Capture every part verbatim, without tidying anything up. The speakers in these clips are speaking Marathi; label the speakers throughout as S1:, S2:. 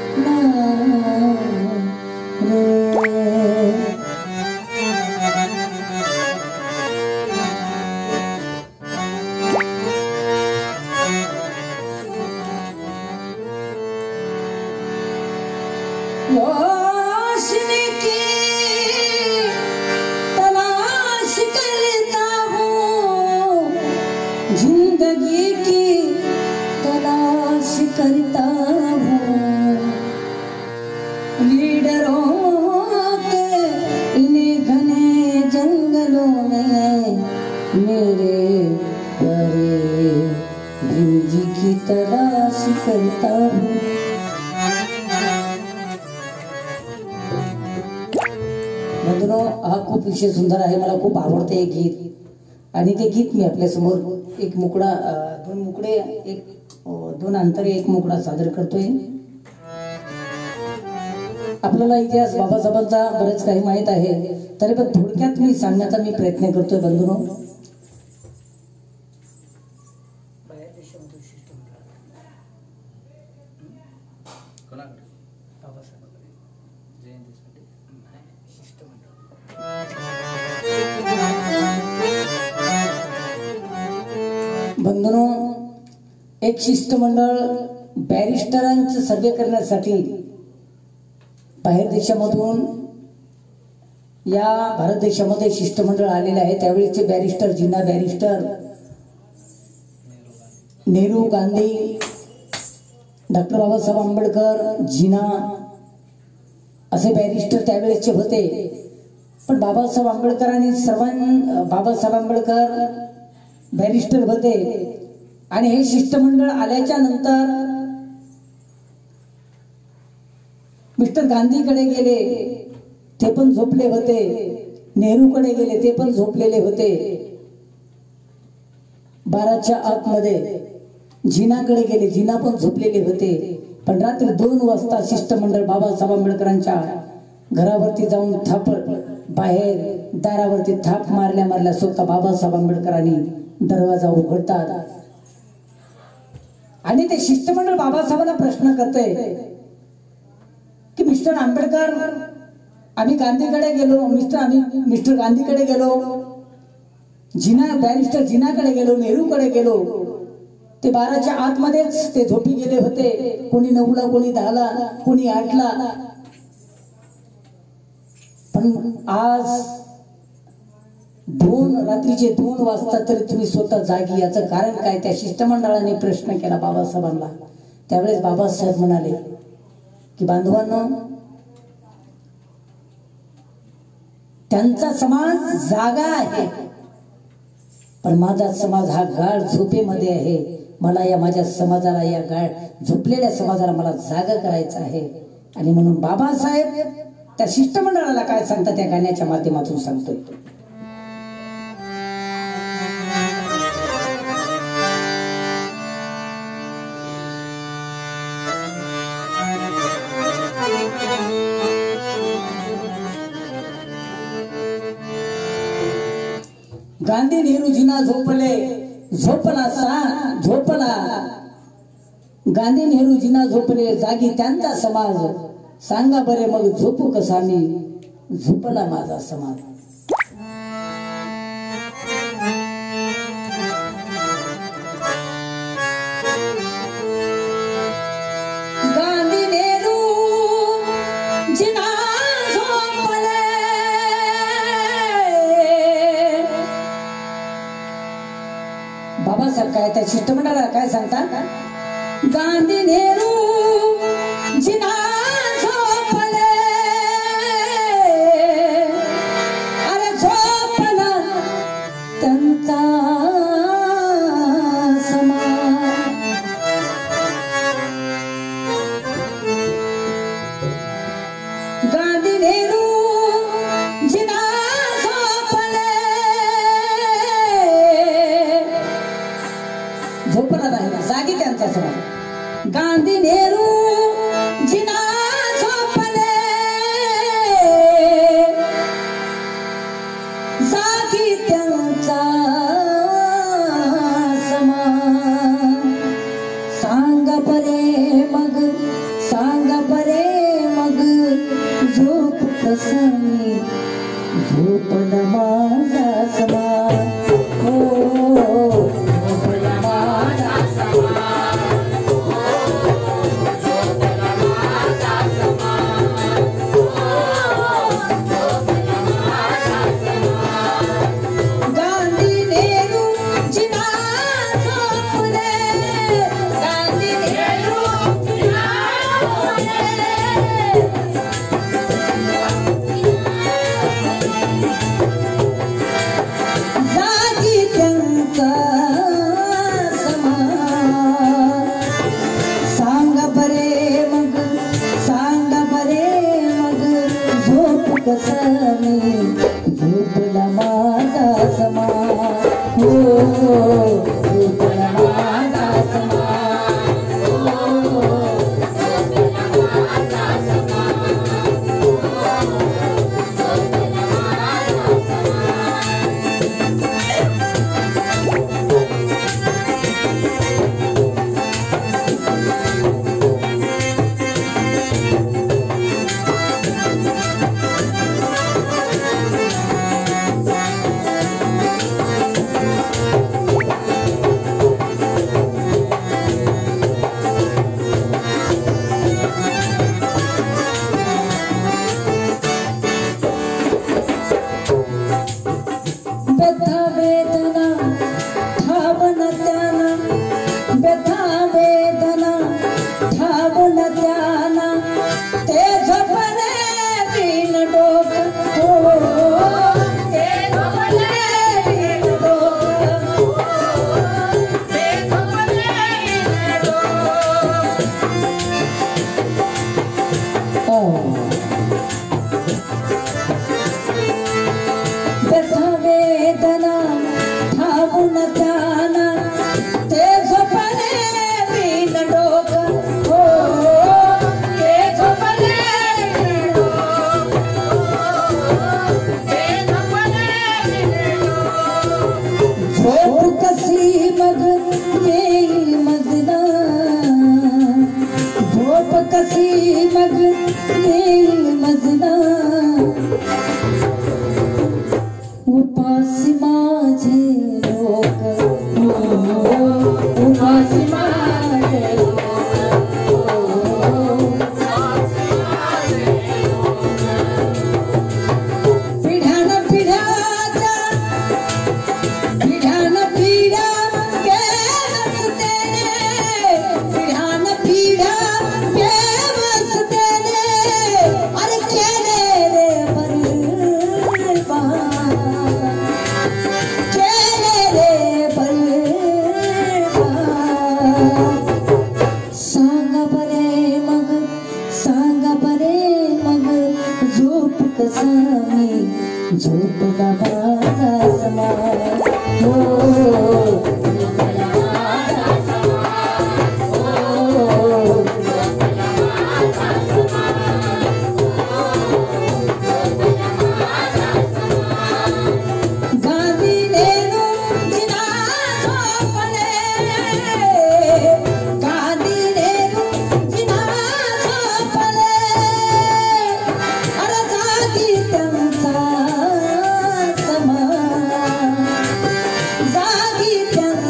S1: रोशनी की तलाश करता हूँ, जिंदगी की तलाश करता हूँ, लीडरों के इन घने जंगलों में मेरे प्यारे जिंदगी की तलाश करता हूँ। बंधुनो, हा खूप विषय सुंदर आहे, मला खूप आवडते हे गीत आणि ते गीत मी आपल्या समोर एक मुकडा दोन मुकडे एक दोन अंतरे एक मुकडा सादर करतोय। आपल्याला इतिहास बाबासाहेबांचा बरेच काही माहित आहे, तरी पण थोडक्यात मी सांगण्याचा मी प्रयत्न करतोय। बंधुनो, बंधुनो, एक शिष्टमंडळ बॅरिस्टरांचे सर्वे करण्यासाठी बाहेर देशामधून या भारत देशामध्ये शिष्टमंडळ आलेले आहे। त्यावेळेचे barrister Jinnah barrister, Nehru, Gandhi, doctor Babasaheb Ambedkar, Jinnah असे बॅरिस्टर त्यावेळेचे होते। पण बाबासाहेब आंबेडकरांनी सर्वां बाबासाहेब आंबेडकर बॅरिस्टर होते आणि हे शिष्टमंडळ आल्याच्या नंतर मिस्टर गांधीकडे गेले, ते पण झोपले होते, नेहरूकडे गेले, ते पण झोपलेले होते। बाराच्या आतमध्ये जिनाकडे गेले, जिना पण झोपलेले होते। पण रात्री दोन वाजता शिष्टमंडळ बाबासाहेब आंबेडकरांच्या घरावरती जाऊन थाप बाहेर दारावरती थाप मारल्या मारल्या स्वतः बाबासाहेब आंबेडकरांनी दरवाजा उघडतात आणि ते शिष्टमंडळ बाबासाहेबांना प्रश्न करते की मिस्टर आंबेडकर, आम्ही गांधीकडे गेलो, मिस्टर आम्ही मिस्टर गांधीकडे गेलो, जिना बॅरिस्टर जिनाकडे गेलो, नेहरूकडे गेलो, ते बाराच्या आतमध्येच ते झोपी गेले होते। कोणी नऊला, कोणी दहाला, कोणी आठला। पण आज दोन रात्रीचे दोन वाजता तरी तुम्ही स्वतः जागी, याचं कारण काय? त्या शिष्टमंडळाने प्रश्न केला बाबासाहेबांना। त्यावेळेस बाबासाहेब म्हणाले की बांधवांनो, त्यांचा समाज जागा आहे, पण माझा समाज हा गाढ झोपेमध्ये आहे। मला या माझ्या समाजाला, या गाढ झोपलेल्या समाजाला मला जागा करायचं आहे। आणि म्हणून बाबासाहेब त्या शिष्टमंडळाला काय सांगतात त्या गाण्याच्या माध्यमातून सांगतोय। गांधी, नेहरू, जिना झोपले, झोपला सा झोपला गांधी, नेहरू, जिना झोपले, जागी त्यांचा समाज, सांगा बरे मग झोपू कसा मी, झोपला माझा समाज। गांधी, नेहरू, जिना झोपले, बाबासाहेब काय त्या शिष्टमंडळाला काय सांगतात? गांधी, नेहरू, जिना झोपले, अरे झोपला त्यांचा समाज। गांधी, नेहरू, जिना झोपले, झोपला नाही, जागी त्यांचा समाज। गांधी, नेहरू, जिना कसमी झोपला माझा समा हो झोपला माझा समा गांधी नेहरू जिना झोपले गांधी नेहरू जिना जागी त्यांचा समा सांगा बरे मग सांगा बरे मग झोप कसमी झोपला माझा समा हो झोपला माझा समा व्यथा वेदना ठावन त्याना व्यथा वेदना ठावन त्याना ते झोपले बिन डोक हो ते झोपले बिन डोक ते झोपले बिन डोक व्यथा वेदना ठावून त्याना ते झोपले बिन डोक हो ते झोपले बिन डोक ते झोपले बिन डोक झोप कशी मग येईल मजना झोप कशी मग येईल मजना उपासी माझे लोक उपासी माझे लोक पिढ्यान पिढ्याच्या पिढ्यान पिढ्या केवसतेने पिढ्यान पिढ्या केवसतेने अरे केले रे बरबाद केले रे बरबाद सांगा बरे मग सांगा बरे मग झोप कसमी झोपला माझा समा हो झोपला माझा समा हो झोपला माझा समा गांधी नेहरू जिना झोपले गांधी नेहरू जिना झोपले अरे जागी त्यांचा समा जागी त्यांचा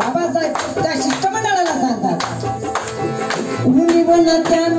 S1: बाबासाहेब त्या शिष्टमंडळाला सांगतात उन्ही व नद्या